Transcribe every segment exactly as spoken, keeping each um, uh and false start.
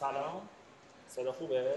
سلام، صدا خوبه؟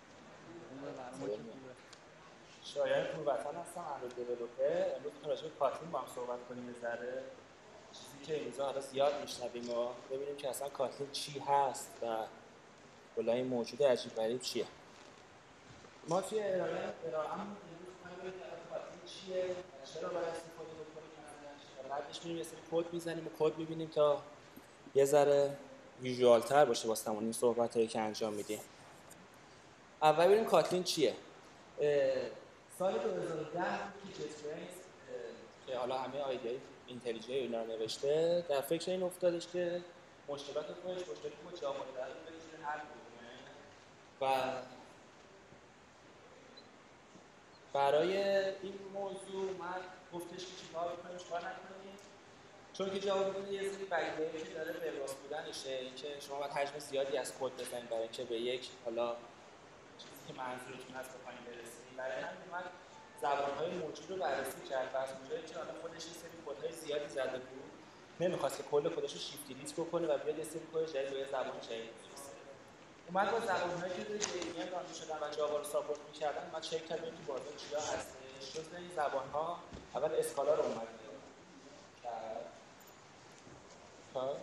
شایان پوروطن هستم، اندروید دیولپر. امروز می‌خوایم راجع به کاتلین با هم صحبت کنیم یه ذره. چیزی که این روزا حالا زیاد میشنویم و ببینیم که اصلا کاتلین چی هست و کلا این موجود عجیب غریب چیه. ما توی ارائه ارائه‌مون امروز می‌خوایم ببینیم کاتلین چیه، چرا باید استفاده بکنیم ازش. بعدش می‌ریم یه سری کد می‌زنیم و کد می‌بینیم تا یه ذره ویژوال‌تر باشه واسمون این صحبتایی که انجام میدیم. اول ببینیم کاتلین چیه. سال دو هزار و ده که جت برینز که حالا همه آیدیای اینتلیجی اینا رو نوشته در فکر این افتادش که مشکلات خودش مشکلی که جامعه داره رو بتونه حل کنه و برای این موضوع من گفتش که چیکار بکنیم چیکار نکنیم، چون که جواب میده یه سری بگیری که داره به راست بودنشه، اینکه شما باید حجم زیادی از کد بزنید برای اینکه به یک حالا چیزی که منظورتون هست بخواید برسید. برای همین من زبان‌های موجود رو بررسی کرد و از اونجایی که حالا خودش یه سری کدهای زیادی زده بود، نمی‌خواست که کل خودش رو شیفت دیلیت بکنه و بیاد یه سری کد جدید روی زبان جدید بنویسه. اومد با زبان‌هایی که روی جی‌ویم ران می‌شدن و جاوا رو ساپورت می‌کردن، ما چک کردیم تو بازار چیا هستش. جزء این زبان‌ها اول اسکالا رو اومد کرد. خب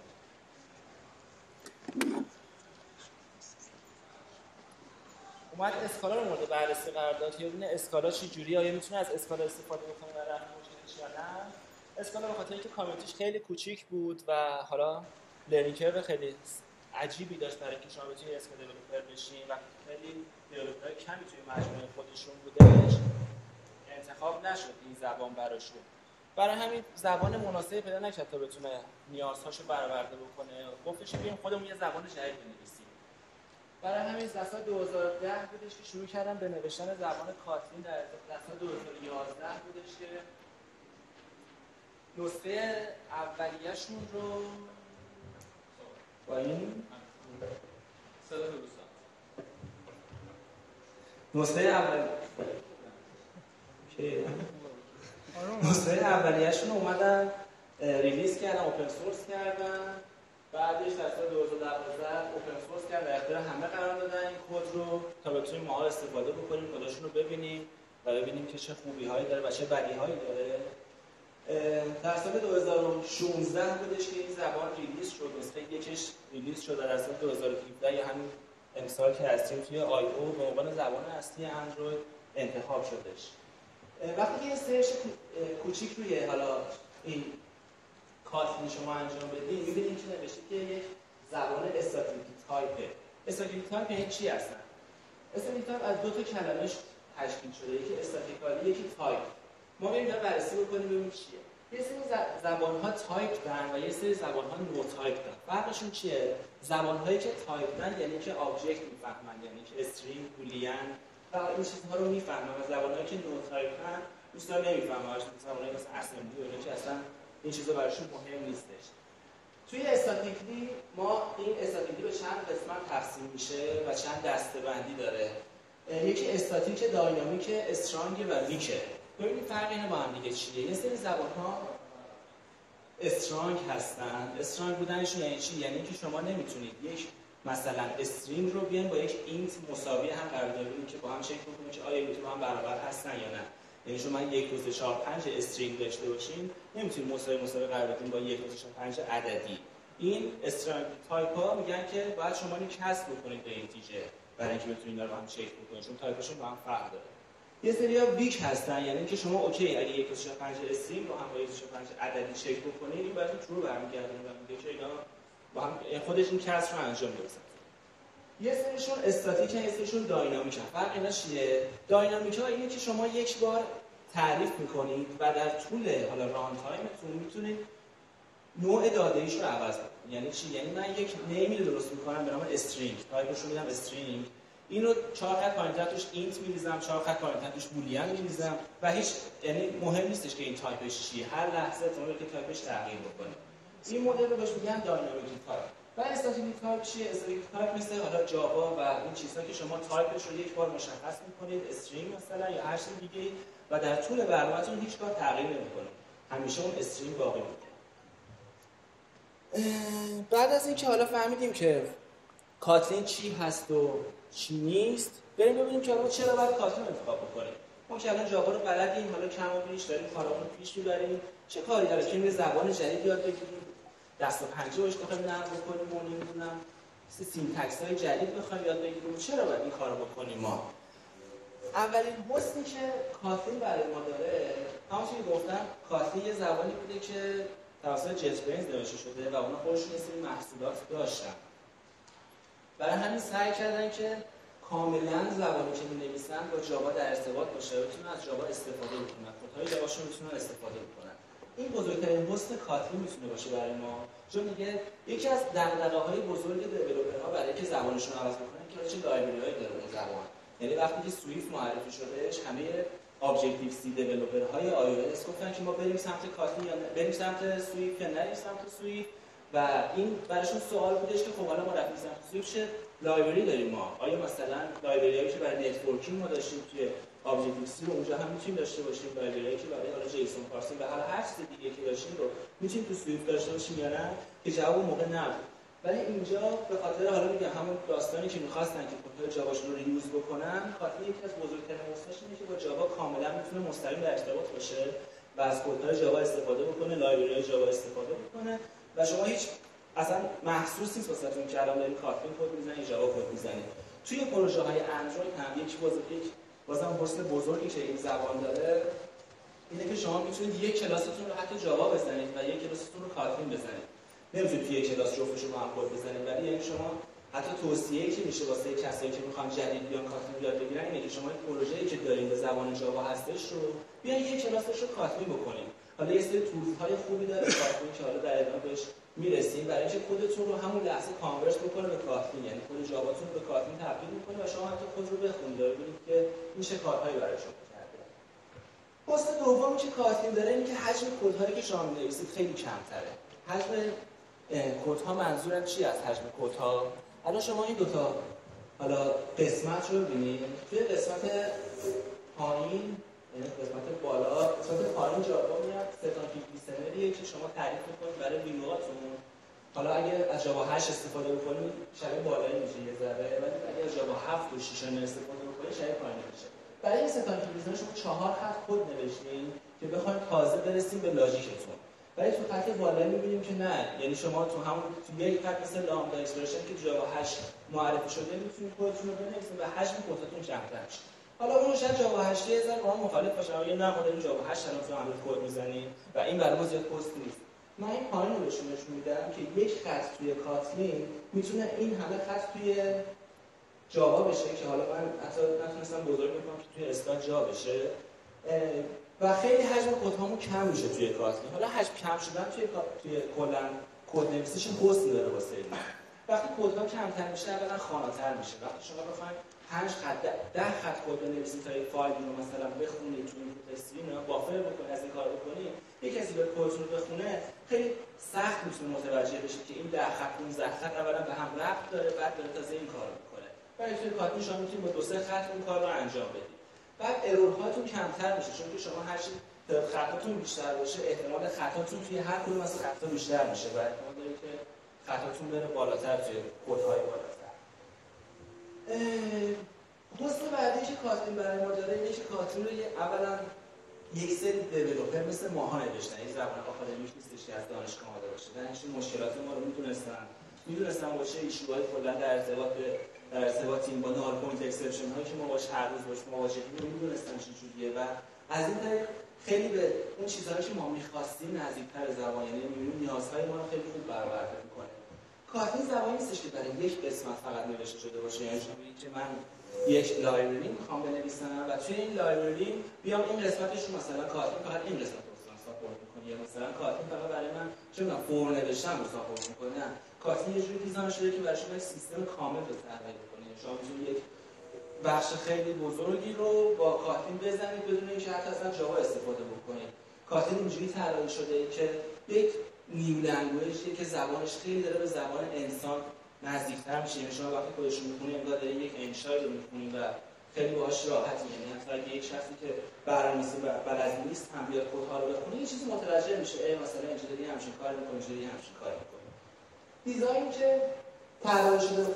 اومد اسکالا رو مورد بررسی قرار داد که ببینه اسکالا چه جوریه، آیا میتونه از اسکالا استفاده بکنه برای رفع مشکلش یا نه. اسکالا به خاطر اینکه کامیونیتیش خیلی کوچیک بود و حالا لرنینگ کرو خیلی عجیبی داشت برای اینکه شما بتونید اسکالا دیولپر بشین و خیلی دیولپرهای کمی توی مجموعه خودشون بودش، انتخاب نشد این زبان براشون. برای همین زبان مناسبی پیدا نکرد تا بتونه نیازهاشو برآورده بکنه. گفتش بیایم خودمون یه زبان جدید بنویسیم. برای همین در سال دو هزار و ده بودش که شروع کردم به نوشتن زبان کاتلین. در سال دو هزار و یازده بودش که نسخه اولیه‌شون رو با این نسخه اول نسخه اولیه‌شون رو اومدن ریلیز کردن، اوپن سورس کردن. بعدش در سال دو هزار و دوازده اوپن سورس کردن، در اختیار همه قرار دادن این کد رو تا بتونیم ما استفاده بکنیم، کداشون رو ببینیم و ببینیم که چه خوبی‌هایی داره و چه بدی‌هایی داره. در سال دو هزار و شانزده بودش که این زبان ریلیز شد، نسخه یکش ریلیز شد. در سال دو هزار و هفده یا همین امسال که هستیم توی آی او به عنوان زبان اصلی اندروید انتخاب شدش. وقتی که سرچ کوچیک روی حالا این کاتلین شما انجام بدید، می‌بینید که نوشته که یک زبان استاتیک تایپه. استاتیک تایپ یعنی چی هستن؟ استاتیک تایپ از دو تا کلمه تشکیل شده، یکی استاتیکالی یکی تایپ. ما بریم اینو بررسی بکنیم ببینیم چیه. یه سری زبان‌ها تایپ دارن و یه سری زبان‌ها نو تایپ دارن. فرقشون چیه؟ زبان‌هایی که تایپ دارن یعنی که آبجکت می‌فهمن، یعنی که استرینگ، بولیان و این چیزها رو می‌فهمن، و زبان‌هایی که نو تایپن دوستا نمی‌فهمن. زبان‌هایی مثل اسمبلی و که اصلا این چیزا براشون مهم نیستش. توی استاتیکلی ما این استاتیکلی به چند قسمت تقسیم میشه و چند دسته‌بندی داره. یکی استاتیک، داینامیک، استرانگ و ویکه. ببینید فرق اینا با هم دیگه چیه. یه سری زبان‌ها استرانگ هستن. استرانگ بودنشون یعنی چی؟ یعنی که شما نمیتونید یک مثلا استرینگ رو بیان با یک اینت مساوی هم قرار بدید که با هم چک بکنید که آیا این دو با هم برابر هستن یا نه. یعنی شما یک دو سه چهار پنج استرینگ داشته باشین، نمیتونید مساوی مساوی قرار بدید با یک دو سه چهار پنج عددی. این استرانگ تایپ ها میگن که باید شما این کسب بکنید به اینتیجر برای اینکه بتونید اینا رو هم چک بکنید، چون تایپشون با هم فرق داره. یه سری‌ها ویک هستن، یعنی که شما اوکی اگه یک دو سه چهار پنج استرینگ رو هم با یک دو سه چهار پنج عددی چک بکنید، این براتون ترو برمیگردونه و میگه که اینا با هم خودش این کسر رو انجام میدن. یه سریشون استاتیک هست، یه سریشون داینامیک هست. فرق اینا چیه؟ داینامیک ها اینه که شما یک بار تعریف میکنید و در طول حالا ران تایمتون میتونید نوع داده ایش رو عوض کنید. یعنی چی؟ یعنی من یک نیمی رو درست میکنم به نام استرینگ، تایپش رو میدم استرینگ، این رو چهار خط پایین‌تر توش اینت می‌ریزم، چهار خط پایین‌تر توش بولیان می‌ریزم و هیچ یعنی مهم نیستش که این تایپش چیه، هر لحظه احتمالاً که تایپش تغییر بکنه. این مدل رو بهش میگن داینامیک تایپ. و استاتیک تایپ چیه؟ استاتیک تایپ مثل حالا جاوا و این چیزها که شما تایپش رو یک بار مشخص می‌کنید، استرینگ مثلا یا هر چیز دیگه‌ای، و در طول برنامه‌تون هیچ کار تغییر نمی‌کنه. همیشه اون استرینگ باقی می‌مونه. بعد از اینکه حالا فهمیدیم که کاتلین چی هست و چی نیست. بریم ببینیم که ما چرا باید کاتلین انتخاب بکنیم. ما که الان جاوا رو بلدیم، حالا کم و بیش داریم کارامون پیش میبریم، چه کاری داره که یه زبان جدید یاد بگیریم، دست و پنجه باش بخوایم نرم بکنیم و نمیدونم سینتکس های جدید بخوایم یاد بگیریم. چرا باید این کارو بکنیم؟ ما اولین حسنی که کاتلین برای ما داره، همونطور که گفتم کاتلین یه زبانی بوده که توسط جت برینز نوشته شده و اونا خودشون یه سری محصولات داشتن. برای همین سعی کردن که کاملا زبانی که می‌نویسن با جاوا در ارتباط باشه و بتونن از جاوا استفاده بکنن، کدهای جاواشون میتونن استفاده بکنن. این بزرگترین حسن کاتلین میتونه باشه برای ما، چون دیگه یکی از دغدغه‌های بزرگ دیولپرها برای اینکه زبانشون عوض بکنن که چه لایبرری‌هایی داره اون زبان. یعنی وقتی که سویفت معرفی شدهش، همه ابجکتیو سی دیولپرهای آی او اس گفتن که ما بریم سمت کاتلین یا بریم سمت سویفت یا نریم سمت سویفت، و این براشون سوال بودش که خب حالا ما رفتیم سمت سویفت چه لایبرری داریم ما؟ آیا مثلا لایبرریایی که برای نتورکینگ ما داشتیم توی ابجکتیو سی رو اونجا هم میتونیم داشته باشیم، لایبرریایی که برای حالا جیسون پارسینگ و هر هر چیز دیگه که داشتیم رو میتونیم تو سویفت داشته باشیم یا نه؟ که جواب موقع نبود. ولی اینجا به خاطر حالا میگم همون داستانی که می‌خواستن که کدهای جاواشون رو ریوز بکنن، کاتلین یکی از بزرگترین حسناش اینه که با جاوا کاملا میتونه مستقیم در ارتباط باشه و از کدهای جاوا استفاده بکنه، لایبرری جاوا استفاده بکنه و شما هیچ اصلا محسوس نیست واسهتون که الان دارین کاتلین کد می‌زنید، جاوا کد می‌زنید. توی پروژه‌های اندروید هم یک بزرگ یک بازم حسن بزرگی که این زبان داره اینه که شما میتونید یک کلاستون رو حتی جاوا بزنید و یک کلاستون رو کاتلین بزنید. نمیتونید توی یک کلاس جفتش رو با هم کد بزنید، ولی یعنی شما حتی توصیه‌ای که میشه واسه کسایی که میخوان جدید بیان کاتلین یاد بگیرن اینه که شما این پروژه‌ای که دارین به زبان جاوا هستش رو بیاین یک کلاسش رو کاتلین بکنید. حالا یه سری تولزهای خوبی داره کاتلین که حالا در ادامه بهش میرسیم برای اینکه کدتون رو همون لحظه کانورت بکنه به کاتلین، یعنی کد جاواتون رو به کاتلین تبدیل می‌کنه و شما حتی کد رو بخونید و ببینید که این چه کارهایی برای شما کرده. حسن دومی که کاتلین داره اینه که حجم کدهایی که شما می‌نویسید خیلی کمتره. حجم کدها منظورم چی از حجم کدها؟ الان شما این دو تا حالا قسمت رو ببینید. توی قسمت پایین یعنی قسمت بالا، قسمت پایین جاوا میاد ستان پیک لیسنریه که شما تعریف می‌کنید برای وینوهاتون. حالا اگه از جاوا هشت استفاده بکنید شبیه بالایی میشه یه ذره، ولی اگه از جاوا هفت و شش استفاده بکنید شبیه پایینی میشه. برای این ستان پیک لیسنر شما چهار خط کد نوشتین که بخواید تازه برسیم به لاجیکتون. ولی تو خط بالایی می‌بینیم که نه، یعنی شما تو همون تو یک خط مثل لامدا اکسپرشن که جاوا هشت معرفی شده میتونید کدتون رو بنویسید و حجم کدتون کمتر میشه. حالا اون شاید جاوا هشت یه ذره با هم مخالف باشه، اما نه ما داریم جاوا هشت الان تو عمل کد می‌زنیم و این برای ما زیاد پست نیست. من این پایین رو بهشون نشون میدم که یک خط توی کاتلین میتونه این همه خط توی جاوا بشه که حالا من حتی نتونستم بزرگ بکنم که توی اسکات جا بشه و خیلی حجم کدهامون کم میشه توی کاتلین. حالا حجم کم شدن توی توی کلا کد نویسیش حسن داره واسه این. وقتی کدها کمتر میشه اولا خواناتر میشه. وقتی شما بخواید پنج خط ده خط کد بنویسید تا یک فایل رو مثلا بخونید تو اینپوت استریم یا بافر بکنید از این کار بکنید، یک کسی به کدتون رو بخونه خیلی سخت میتونه متوجه بشه که این ده خط پانزده خط اولا به هم ربط داره، بعد داره تازه این کارو میکنه. ولی توی کاتلین شما میتونید با دو سه خط اون کار رو انجام بدید. بعد ارورهاتون کمتر میشه چون که شما هر چی خطاتون بیشتر باشه احتمال خطاتون توی هر کدوم از خطا بیشتر میشه و احتمال داره که خطاتون بره بالاتر توی کدهای بالاتر. حسن بعدی که کاتلین برای ما داره اینه که کاتلین رو اولا یک سری دیولپر مثل ماها نوشتن، این زبان آکادمیک نیستش که از دانشگاه آمده باشه. و این مشکلات ما رو میدونستن میدونستن با چه ایشوهای کلا در ارتباط به در ارتباطیم با نال پوینت اکسپشن هایی که ما باش هر روز باش مواجهیم رو میدونستن چه جوریه و از این طریق خیلی به اون چیزهایی که ما می‌خواستیم نزدیک‌تر زبان، یعنی می‌بینیم نیازهای ما رو خیلی خوب برآورده می‌کنه. کاتلین زبانی نیستش که برای یک قسمت فقط نوشته شده باشه، یعنی شما ببینید که من یک لایبرری می‌خوام بنویسم و توی این لایبرری بیام این قسمتش رو مثلا کاتلین فقط این قسمت رو ساپورت می‌کنه، یا مثلا کاتلین فقط برای من چه می‌دونم فور نوشتن رو ساپورت می‌کنه. نه، کاتلین یه جوری دیزاین شده که برای شما یک سیستم کامل رو طراحی کنه. شما می‌تونید یک بخش خیلی بزرگی رو با کاتلین بزنید بدون اینکه حتی اصلا جاوا استفاده بکنید. کاتلین اینجوری طراحی شده که یک نیو لنگویجی که زبانش خیلی داره به زبان انسان نزدیک‌تر میشه. یعنی شما وقتی خودش رو می‌خونید انگار دارید یک انشایی رو می‌خونید و خیلی باهاش راحتی، یعنی حتی اگه یک شخصی که برنامه‌نویسی بلد نیست هم بیاد کدها رو بخونه یه چیزی متوجه میشه، ای مثلا اینجوری داری همچین کاری می‌کنی، اینجوری همچین کاری می‌کنی. دیزاین که طراحی شده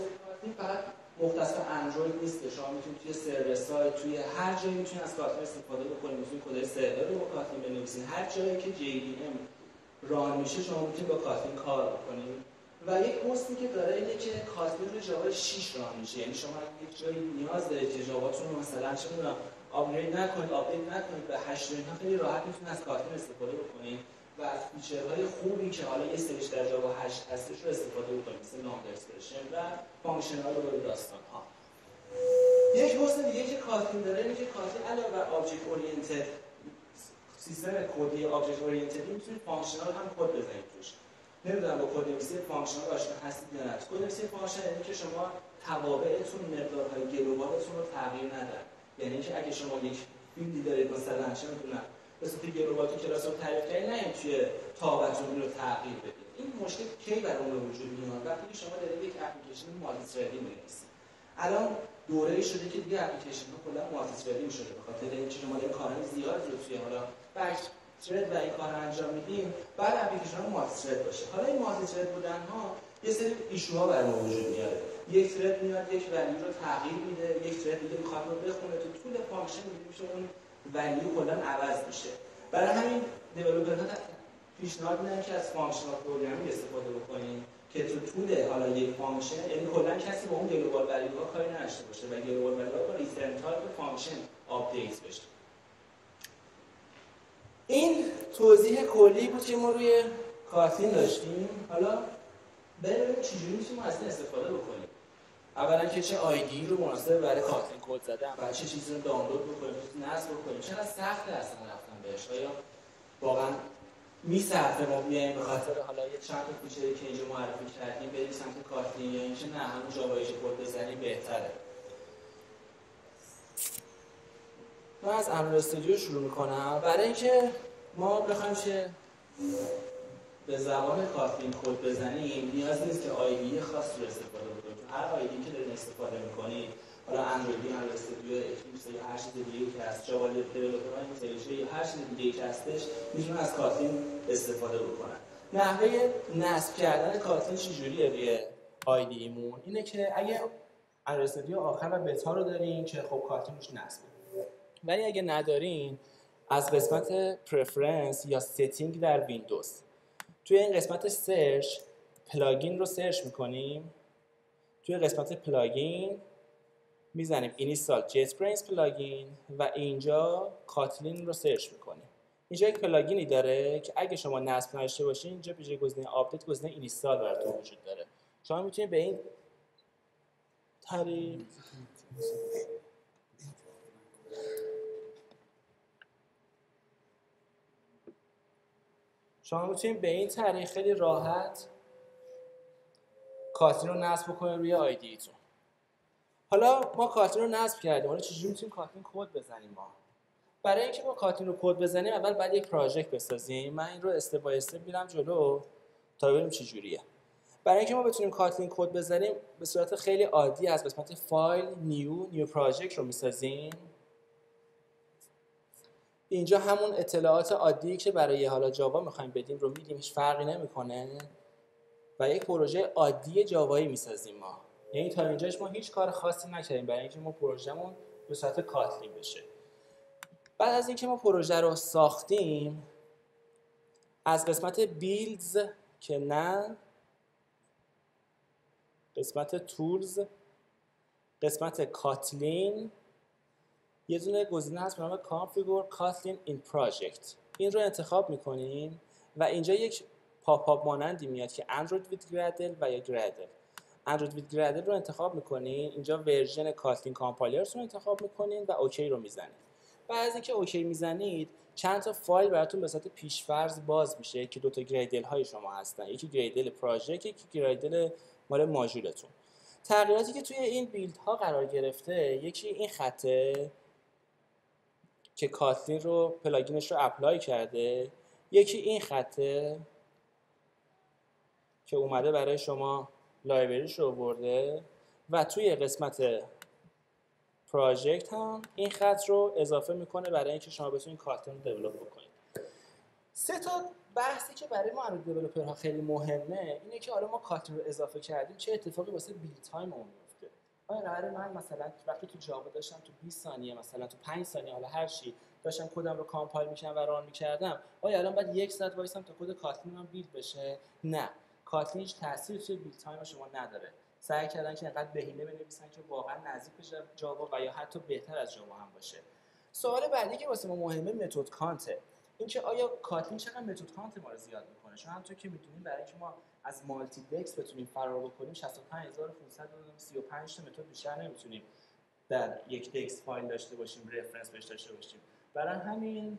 این فقط مختص به اندروید نیست، شما میتونید توی سرور سایت، توی هر جایی میتونید از کاتلین استفاده بکنید. میتونید کد سرور رو با کاتلین بنویسید. هر جایی که جی دی ام ران میشه شما میتونید با کاتلین کار بکنید. و یک حسنی که داره اینه که کاتلین رو جاوا شش ران میشه. یعنی شما یک جایی نیاز دارید که جاواتون رو مثلا چه میدونم آپگرید نکنید، آپدیت نکنید به هشت اینا خیلی راحت میتونید از کاتلین استفاده بکنید و از فیچرهای خوبی که حالا یه سریش در جاوا هشت هستش رو استفاده بکنید، مثل نام اکسپرشن و فانکشنال رو داستان ها. یک حسن دیگه که کاتلین داره اینه که کاتلین علاوه بر آبجکت اورینتد سیستم کدی آبجکت اورینتد میتونید فانکشنال هم کد بزنید توش. نمیدونم با کد نویسی فانکشنال آشنا هستید یا نه. کد نویسی فانکشنال یعنی که شما توابعتون مقدارهای گلوبالتون رو تغییر ندن. یعنی اینکه اگه شما یک فیلدی دارید مثلا چه میدونم به صورت گلوبال تو کلاس رو تعریف کردید، نه توی تابعتون رو تغییر بدید. این مشکل کی برای اون وجود میاد؟ وقتی که شما دارید یک اپلیکیشن مالتی تریدینگ می‌نویسید. الان دوره‌ای شده که دیگه اپلیکیشن ها کلا مالتی تریدینگ شده، به خاطر اینکه شما دارید کارهای زیاد رو توی حالا بک ترید و این کار انجام میدیم، بعد اپلیکیشن ها مالتی ترید باشه. حالا این مالتی ترید بودن ها یه سری ایشوها برای ما وجود میاره. یک ترید میاد یک ولیو رو تغییر میده، یک ترید دیگه میخواد رو بخونه تو طول فانکشن میشه اون ولیو کلا عوض میشه. برای همین دیولپرها پیشنهاد میدن که از فانکشنال پروگرامینگ استفاده بکنیم که تو طول حالا یک فانکشن، یعنی کلا کسی با اون گلوبال ولیوها کاری نداشته باشه و گلوبال ولیوها با ریترن تایپ فانکشن آپدیت بشه. این توضیح کلی بود که ما روی کاتلین داشتیم. حالا ببینیم چجوری میتونیم از این استفاده بکنیم. اولا که چه آیدی رو مناسب برای کاتلین کد زدن و چه چیزی رو دانلود بکنیم، نصب بکنیم. چقدر سخته اصلا رفتن بهش. آیا واقعا میصرفه ما بیایم به خاطر حالا یه چند تا فیچری که اینجا معرفی کردیم بریم سمت کاتلین، یا اینکه نه همون جاوایش کد بزنیم بهتره؟ من از اندروید استودیو شروع میکنم. برای اینکه ما بخوایم که به زبان کاتلین کد بزنیم نیاز نیست که آیدی خاصی رو استفاده بکنیم. هر آیدی که دارین استفاده میکنید، حالا اندرویدی، اندروید استودیو، اکلیپس یا هر چیز دیگه‌ای که هست، جاوا دیولپرها اینتلیجه یا هر چیز دیگه‌ای که هستش میتونن از کاتلین استفاده بکنن. نحوه نصب کردن کاتلین چجوریه روی آیدیمون؟ اینه که اگه اندروید استودیو آخر و بتا رو دارین که خب کاتلین روش نصبه. ولی اگه ندارین از قسمت پرفرنس یا ستینگ در ویندوز توی این قسمت سرچ پلاگین رو سرچ میکنیم. توی قسمت پلاگین میزنیم اینستال JetBrains پلاگین و اینجا کاتلین رو سرچ میکنیم. اینجا یک پلاگینی داره که اگه شما نصب نداشته باشین اینجا به جای گزینه آپدیت گزینه اینستال براتون وجود داره. شما میتونید به این طریق شما میتونید به این طریق خیلی راحت کاتلین رو نصب بکنید روی آیدیتون. حالا ما کاتلین رو نصب کردیم، حالا چجوری میتونیم کاتلین کد بزنیم؟ ما برای اینکه ما کاتلین رو کد بزنیم اول باید یک پراجکت بسازیم. من این رو استپ بای استپ میرم جلو تا ببینیم چجوریه. برای اینکه ما بتونیم کاتلین کد بزنیم به صورت خیلی عادی از قسمت فایل نیو نیو پراجکت رو میسازیم. اینجا همون اطلاعات عادی که برای حالا جاوا میخوایم بدیم رو میدیم، هیچ فرقی نمیکنه و یک پروژه عادی جاوایی میسازیم ما. یعنی تا اینجاش ما هیچ کار خاصی نکردیم برای اینکه ما پروژهمون به صورت کاتلین بشه. بعد از اینکه ما پروژه رو ساختیم از قسمت بیلدز که نه، قسمت تولز، قسمت کاتلین یه دونه گزینه هست به نام کانفیگور کاتلین این پراجکت. این رو انتخاب میکنیم و اینجا یک پاپ آپ مانندی میاد که اندروید وید گرادل و یا گرادل. اندروید وید گرادل رو انتخاب میکنین، اینجا ورژن کاتلین کامپایلرز رو انتخاب میکنین و اوکی رو میزنید. بعد از اینکه اوکی میزنید چند تا فایل براتون به صورت پیش‌فرض باز میشه که دو تا گریدل های شما هستن، یکی گریدل پراجکت، یکی گریدل مال ماژولتون. تغییراتی که توی این بیلد ها قرار گرفته، یکی این خطه که کاتلین رو پلاگینش رو اپلای کرده، یکی این خطه که اومده برای شما لایبرریش رو آورده و توی قسمت پراجکت هم این خط رو اضافه میکنه برای اینکه شما بتونید کاتلین رو دیولپ بکنید. سه تا بحثی که برای ما دیولپرها خیلی مهمه اینه که حالا ما کاتلین رو اضافه کردیم چه اتفاقی واسه بیلد تایم اون میفته. آیا قراره من مثلا وقتی تو جاوا داشتم تو بیست ثانیه مثلا تو پنج ثانیه حالا هر چی داشتم کدم رو کامپایل می‌کردم و ران می‌کردم، آیا الان بعد یک ساعت وایسم تا کد کاتلین من بیلد بشه؟ نه. کاتلین هیچ تأثیری توی بیلد تایم شما نداره. سعی کردن که انقدر بهینه بنویسن که واقعا نزدیک بشه جاوا و یا حتی بهتر از جاوا هم باشه. سوال بعدی که واسه ما مهمه متد کانته. اینکه آیا کاتلین چقدر متد کانت ما رو زیاد میکنه؟ چون همونطور که میدونیم برای اینکه ما از مالتی دکس بتونیم فرار بکنیم شصت و پنج هزار و پانصد و سی و پنج تا متد بیشتر نمیتونیم در یک دکس فایل داشته باشیم، رفرنس بهش داشته باشیم. برای همین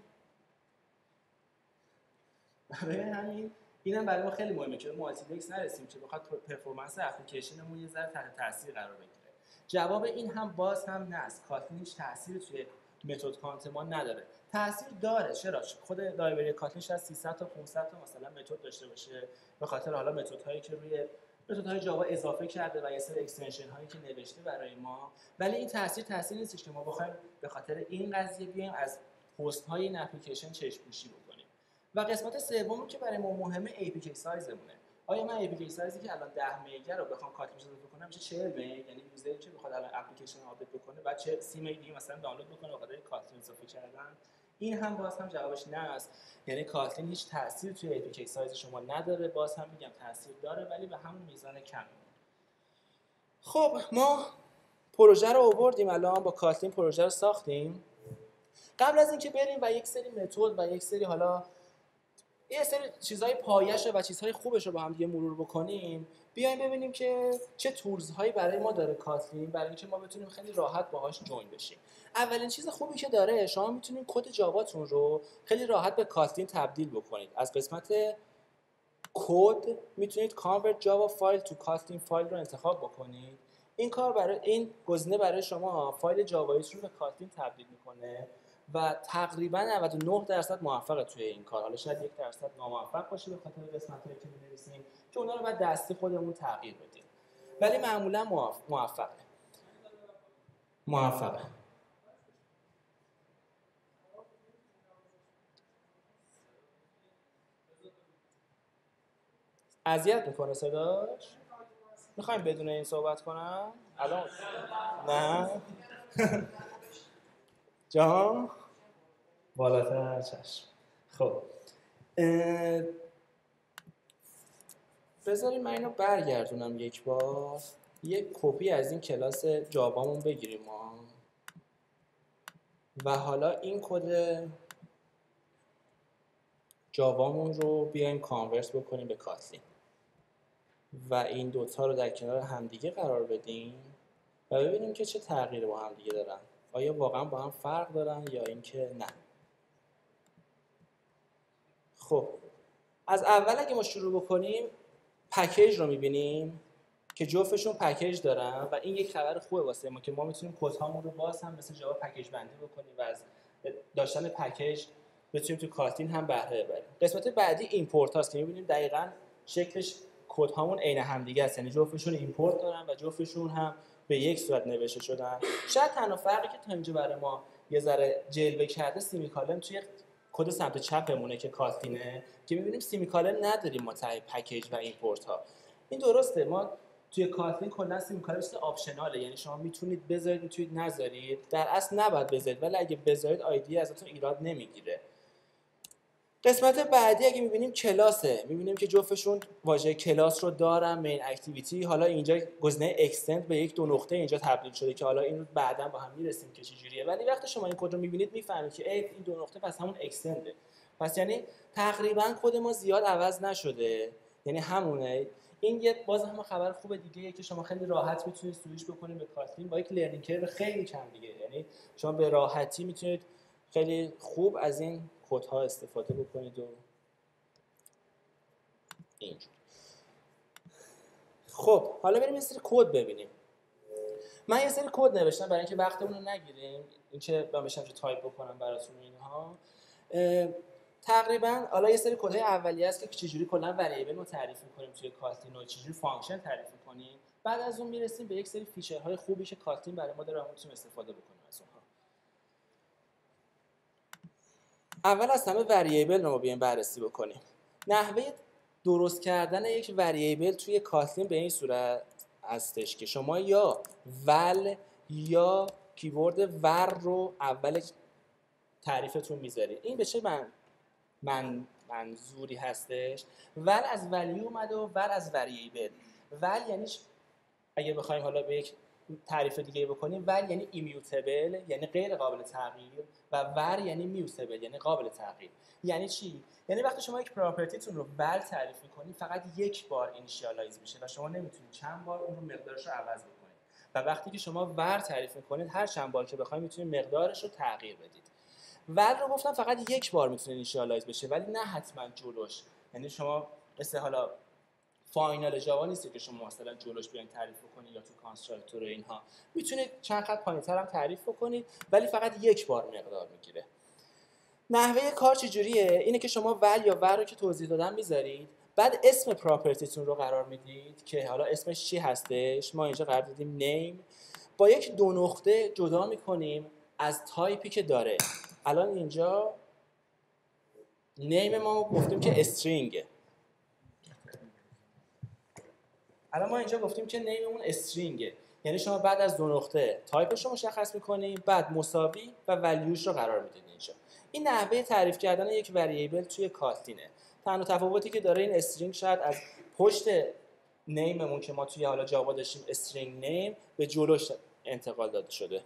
برای همین اینم برای ما خیلی مهمه که مالتی دکس نرسیم که بخواد پرفورمنس اپلیکیشنمون یه ذره تحت تاثیر قرار بگیره. جواب این هم باز هم نه است. کاتلین هیچ تأثیری توی متد کانت ما نداره. تأثیر داره. چرا؟ خود لایبرری کاتلین شاید سیصد تا پانصد تا مثلا متد داشته باشه، به خاطر حالا متدهایی که روی متدهای جاوا اضافه کرده و یه سری اکستنشن هایی که نوشته برای ما، ولی این تأثیر تأثیر نیستش که ما بخوایم به خاطر این قضیه بیایم از پست های این اپلیکیشن چشم پوشی بکنیم. و قسمت سومی که برای ما مهمه ای پی کی سایزمونه. آیا من ای پی کی سایزی که الان ده میگا رو بخوام کاتلین اضافه کنم میشه چهل میگا؟ یعنی یوزری که بخواد الان اپلیکیشن آپدیت بکنه بعد چه سی میگا دیگه مثلا دانلود بکنه به خاطر کاتلین اضافه کردن؟ این هم باز هم جوابش نه است. یعنی کاتلین هیچ تأثیر توی ای پی کی سایز شما نداره. باز هم میگم تأثیر داره ولی به همون میزان کم. خب ما پروژه رو آوردیم، الان با کاتلین پروژه رو ساختیم. قبل از اینکه بریم و یک سری متد و یک سری حالا یه سری چیزهای پایه‌ش و چیزهای خوبش رو با هم دیگه مرور بکنیم، بیایم ببینیم که چه تولز هایی برای ما داره کاتلین برای اینکه ما بتونیم خیلی راحت باهاش جوین بشیم. اولین چیز خوبی که داره، شما میتونید کد جاواتون رو خیلی راحت به کاتلین تبدیل بکنید. از قسمت کد میتونید convert java file to kotlin فایل رو انتخاب بکنید. این کار برای این گزینه برای شما فایل جاواییتون رو به کاتلین تبدیل میکنه و تقریبا نود و نه درصد موفقه توی این کار. حالا شاید یک درصد ناموفق باشه به خاطر قسمتایی که می‌نویسیم که اونا رو بعد دستی خودمون تغییر بدیم، ولی معمولا موفقه. موفقه. اذیت میکنه صداش؟ میخوایم بدون این صحبت کنم؟ الان نه؟ جان؟ بالاتر چشم. خب بذاریم من اینو برگردونم یک بار، یک کپی از این کلاس جاوامون بگیریم ما و حالا این کد جاوامون رو بیایم کانورت بکنیم به کاتلین و این دوتا رو در کنار همدیگه قرار بدیم و ببینیم که چه تغییری با هم دیگه دارن. آیا واقعا با هم فرق دارن یا اینکه نه؟ خب از اول اگه ما شروع بکنیم پکیج رو می‌بینیم که جفتشون پکیج دارن و این یک خبر خوبه واسه ما که ما میتونیم کدهامون رو باز هم مثل جاوا پکیج بندی بکنیم و از داشتن پکیج بتونیم تو کاتلین هم بهره ببریم. قسمت بعدی ایمپورت هاست که می‌بینیم دقیقاً شکلش کدهامون عین هم دیگه است، یعنی جفتشون ایمپورت دارن و جفتشون هم به یک صورت نوشته شدن. شاید تنها فرقی که تا اینجا برای ما یه ذره جلوه کرده سیمیکالن توی کد سمت چپمونه که کاتلینه که می‌بینیم سیمیکالن نداریم ما تای پکیج و ایمپورت ها. این درسته، ما توی کاتلین کلا سیمیکالن چیز آپشناله، یعنی شما میتونید بذارید میتونید نذارید، در اصل نباید بذارید ولی اگه بذارید آیدی ازتون ایراد نمیگیره. قسمت بعدی اگه می‌بینیم کلاسه، می‌بینیم که جفتشون واژه کلاس رو دارن، مین اکتیویتی. حالا اینجا گزینه اکستند به یک دو نقطه اینجا تبدیل شده که حالا این رو بعداً با هم میرسیم که چجوریه، ولی وقتی شما این کد رو می‌بینید می‌فهمید که این دو نقطه پس همون اکستنده، پس یعنی تقریباً کد ما زیاد عوض نشده، یعنی همونه. این یه باز هم خبر خوب دیگه که شما خیلی راحت میتونید سویچ بکنید به کاتلین با یک لرنینگ کرو خیلی کم دیگه، یعنی شما به راحتی میتونید خیلی خوب از این کدها استفاده بکنید و اینجور. خب حالا بریم یه سری کد ببینیم. من یه سری کد نوشتم برای اینکه وقتمون رو نگیریم، اینکه من بشم چه تایپ بکنم براتون اینها. تقریبا حالا یه سری کدهای اولیه است که چجوری کلا وریبل رو تعریف می‌کنیم توی کاتلین و چجوری فانکشن تعریف می‌کنیم. بعد از اون میرسیم به یک سری فیچرهای خوبی که کاتلین برای ما داره و میتونیم استفاده بکنیم از اونها. اول از همه وریبل رو بیایم بررسی بکنیم. نحوه درست کردن یک وریبل توی کاتلین به این صورت هستش که شما یا ول یا کیورد ور رو اول تعریفتون میذارید. این به چه من من منظوری هستش؟ ول از ولی اومده و ور از وریبل. ول یعنی اگه بخوایم حالا به یک تعریف دیگه بکنیم، ول یعنی ایمیوتبل، یعنی غیر قابل تغییر، و ور یعنی میوتبل، یعنی قابل تغییر. یعنی چی؟ یعنی وقتی شما یک پراپرتیتون رو ول تعریف می‌کنید فقط یک بار اینیشیالایز میشه و شما نمیتونید چند بار اون رو مقدارش رو عوض بکنید. و وقتی که شما ور تعریف می‌کنید هر چند بار که بخواید میتونید مقدارش رو تغییر بدید. ول رو گفتم فقط یک بار میتونه اینیشیالایز بشه ولی نه حتما جلوش. یعنی شما مثل حالا فاینال جاوا نیست که شما مثلا جلوش بیاین تعریف بکنید یا تو کانستراکتور و اینها، میتونید چند خط پایین‌تر هم تعریف بکنید ولی فقط یک بار مقدار میگیره. نحوه کار چجوریه؟ اینه که شما ول یا ور رو که توضیح دادم میذارید، بعد اسم پراپرتیتون رو قرار میدید که حالا اسمش چی هستش. ما اینجا قرار دادیم نیم، با یک دو نقطه جدا میکنیم از تایپی که داره. الان اینجا نیم ما گفتیم که استرینگه. الان ما اینجا گفتیم که نیممون استرینگه، یعنی شما بعد از دو نقطه تایپش رو مشخص میکنیم، بعد مساوی و ولیوش رو قرار میدید اینجا. این نحوه تعریف کردن یک وریبل توی کاتلینه. تنها تفاوتی که داره این استرینگ شاید از پشت نیممون که ما توی حالا جاوا داشتیم استرینگ نیم به جلوش انتقال داده شده.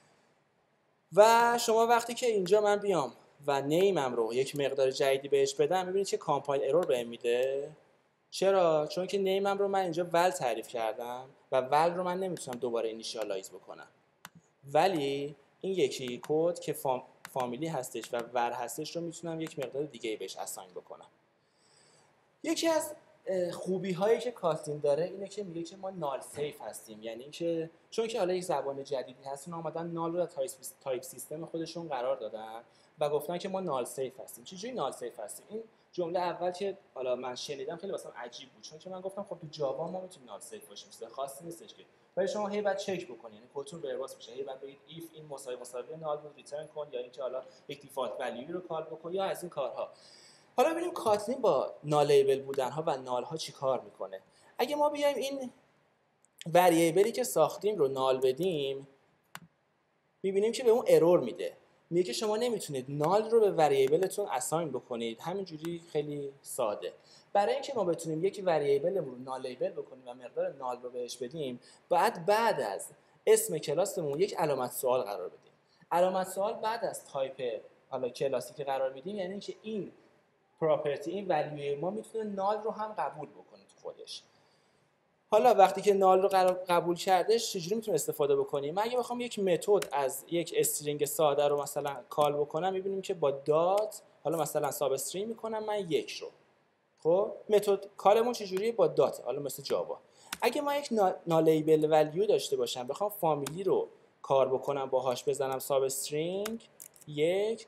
و شما وقتی که اینجا من بیام و نیمم رو یک مقدار جدیدی بهش بدم، میبینید که کامپایل ارور بهم میده. چرا؟ چون که نیمم رو من اینجا ول تعریف کردم و ول رو من نمیتونم دوباره اینیشیالایز بکنم، ولی این یکی کد که فام... فامیلی هستش و ور هستش رو میتونم یک مقدار دیگه بهش اساین بکنم. یکی از خوبی هایی که کاتلین داره اینه که میگه که ما نال سیف هستیم، یعنی اینکه چون که حالا یک زبان جدیدی هست اونا اومدن نال رو در تایپ سیستم خودشون قرار دادن و گفتن که ما نال سیف هستیم. چجوری نال سیف هستیم؟ این جمله اول که حالا من شنیدم خیلی واسم عجیب بود، چون که من گفتم خب تو جاوا ما میتونیم نال سیف باشیم، چیز خاصی نیستش که، ولی شما هی بعد چک بکنید، یعنی کدتون ریورس میشه، هی بعد بگید ایف این مساوی مساوی نال بود ریترن کن، یا اینکه حالا یک دیفالت ولیو رو کال بکن یا از این کارها. حالا ببینیم کاتلین با نالیبل بودن ها و نال ها چی کار میکنه. اگه ما بیایم این وریبلی که ساختیم رو نال بدیم، میبینیم که به اون ارور میده، میگه که شما نمیتونید نال رو به وریبلتون اساین بکنید. همینجوری خیلی ساده. برای اینکه ما بتونیم یک وریبلمون رو نالیبل بکنیم و مقدار نال رو بهش بدیم، بعد بعد از اسم کلاسمون یک علامت سوال قرار بدیم. علامت سوال بعد از تایپ حالا کلاسی که قرار میدیم، یعنی اینکه این پراپرتی این ولیوی ما میتونه نال رو هم قبول بکنه تو خودش. حالا وقتی که نال رو قبول کردش چجوری میتونیم استفاده بکنیم؟ من اگه بخوام یک متد از یک استرینگ ساده رو مثلا کال بکنم، میبینیم که با دات حالا مثلا ساب استرینگ میکنم من یک رو. خب متد کالمون چجوریه؟ با دات، حالا مثل جاوا. اگه من یک نالیبل ولیو داشته باشم، بخوام فامیلی رو کار بکنم باهاش، بزنم ساب استرینگ یک،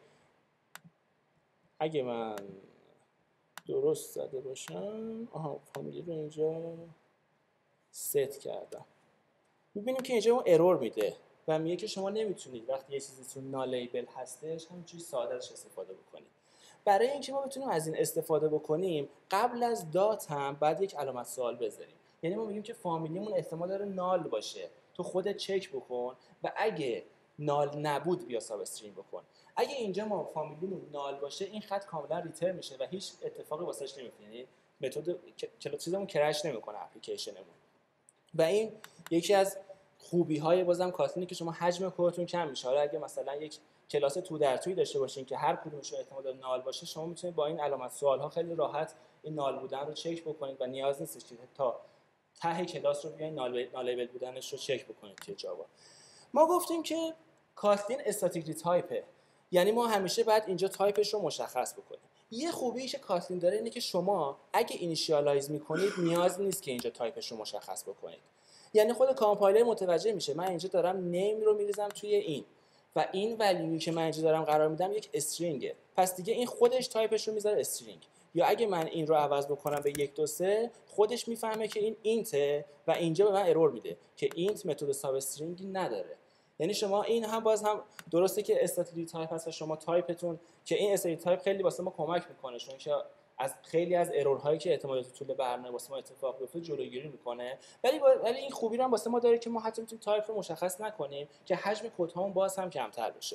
اگه من درست زده باشم، آها فامیلی رو اینجا ست کردم، میبینیم که اینجا اون ارور میده و میگه که شما نمیتونید وقتی یه چیزیتون نالیبل هستش همینجوری ساده ازش استفاده بکنید. برای اینکه ما بتونیم از این استفاده بکنیم، قبل از دات هم بعد یک علامت سوال بذاریم. یعنی ما میگیم که فامیلیمون احتمال داره نال باشه، تو خودت چک بکن و اگه نال نبود بیا ساب استرینگ بکن. اگه اینجا ما فامیلیمون نال باشه، این خط کاملا ریترن میشه و هیچ اتفاقی واسش نمیفته، یعنی متد کلا چیزمون کرش نمیکنه اپلیکیشنمون. و این یکی از خوبی های بازم کاتلینه که شما حجم کدتون کم میشه. حالا اگه مثلا یک کلاس تو در توی داشته باشین که هر کدومش احتمال داره نال باشه، شما میتونید با این علامت سوال ها خیلی راحت این نال بودن رو چک بکنید و نیاز نیست که تا ته کلاس رو بیاین نالیبل بودنش رو چک بکنید توی جاوا. ما گفتیم که کاتلین استاتیک تایپه، یعنی ما همیشه بعد اینجا تایپش رو مشخص بکنیم. یه خوبیش کاتلین داره اینه که شما اگه اینیشیالایز میکنید نیاز نیست که اینجا تایپش رو مشخص بکنید. یعنی خود کامپایلر متوجه میشه من اینجا دارم نیم رو میریزم توی این و این ولیویی که من اینجا دارم قرار میدم یک استرینگه، پس دیگه این خودش تایپش رو میذاره استرینگ. یا اگه من این رو عوض بکنم به یک دو سه، خودش میفهمه که این اینته و اینجا به من ارور میده که اینت متد ساب استرینگی نداره. یعنی شما این هم باز هم درسته که استاتیک تایپ هست و شما تایپتون که این استاتیک تایپ خیلی واسه ما کمک میکنه، چون که از خیلی از ارورهایی که احتمال طول برنامه واسه ما اتفاق بیفته جلوگیری میکنه. ولی با... ولی این خوبی رو هم واسه ما داره که ما حتی میتونیم تایپ رو مشخص نکنیم که حجم کدهامون باز هم کمتر بشه.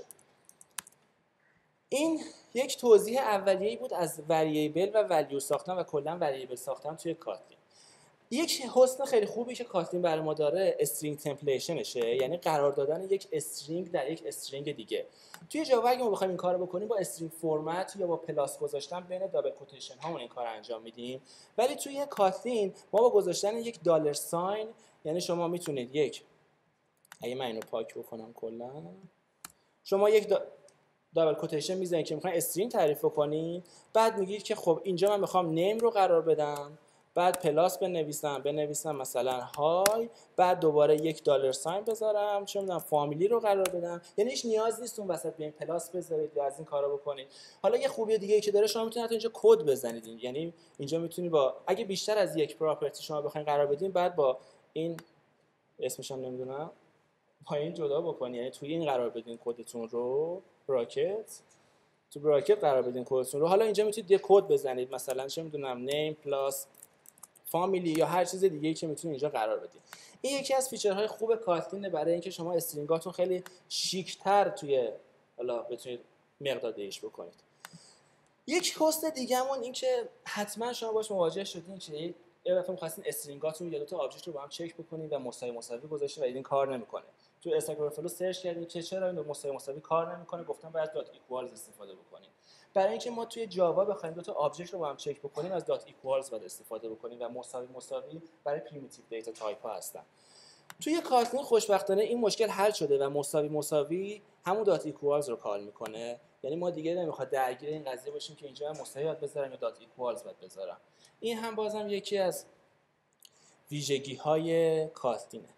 این یک توضیح اولیه‌ای بود از وریبل و ولیو ساختن و کلا وریبل ساختن توی کاتلین. یک حسن خیلی خوبی که کاتلین برای ما داره استرینگ تمپلیشنشه، یعنی قرار دادن یک استرینگ در یک استرینگ دیگه. توی جاوا اگه ما بخوایم این کارو بکنیم با استرینگ فرمت یا با پلاس گذاشتن بین دابل کوتیشن هامون این کارو انجام میدیم. ولی توی کاتلین ما با گذاشتن یک دلار ساین، یعنی شما میتونید یک اگه من اینو پاک بکنم کلا شما یک دا... دابل کوتیشن میزنید که میخواین استرینگ تعریف کنید، بعد میگید که خب اینجا من میخوام نیم رو قرار بدم، بعد پلاس بنویسم بنویسم مثلا های، بعد دوباره یک دلار ساین بذارم چه میدونم فامیلی رو قرار بدم. یعنی هیچ نیاز نیست اون وسط بیاین پلاس بذارید یا از این کارا بکنید. حالا یه خوبی دیگه ای که داره شما میتونید اینجا کد بزنید، یعنی اینجا میتونید با اگه بیشتر از یک پراپرتی شما بخواید قرار بدین بعد با این اسمش هم نمیدونم پایین جدا بکنید، یعنی توی این قرار بدین کدتون رو براکت تو براکت قرار بدین کدتون رو. حالا اینجا میتونید یه کد بزنید مثلا چه میدونم نیم پلاس فامیلی یا هر چیز دیگه‌ای که میتونید اینجا قرار بدید. این یکی از فیچرهای خوب کاتلینه برای اینکه شما استرینگاتون خیلی شیک‌تر توی حالا بتونید مقداردهیش بکنید. یک هست دیگه‌مون این که حتما شما باش مواجه شدین که یه دفعه می‌خواستین استرینگاتون یا دو تا آبجکت رو با هم چک بکنید و مساوی مساوی گذاشته و این کار نمی‌کنه. تو استک اوورفلو سرچ کردین که چرا این مساوی مساوی کار نمی‌کنه، گفتم باید دات ایکوالز استفاده بکنید. برای اینکه ما توی جاوا بخوایم دو تا آبجکت رو با هم چک بکنیم از دات ایکوالز باید استفاده بکنیم و مساوی مساوی برای پریمیتیو دیتا تایپ ها هستن. توی کاتلین خوشبختانه این مشکل حل شده و مساوی مساوی همون دات ایکوالز رو کال میکنه. یعنی ما دیگه نمیخواد درگیر این قضیه باشیم که اینجا مساوی باید بذارم یا دات ایکوالز باید بذارم. این هم بازم یکی از ویژگی های کاتلینه.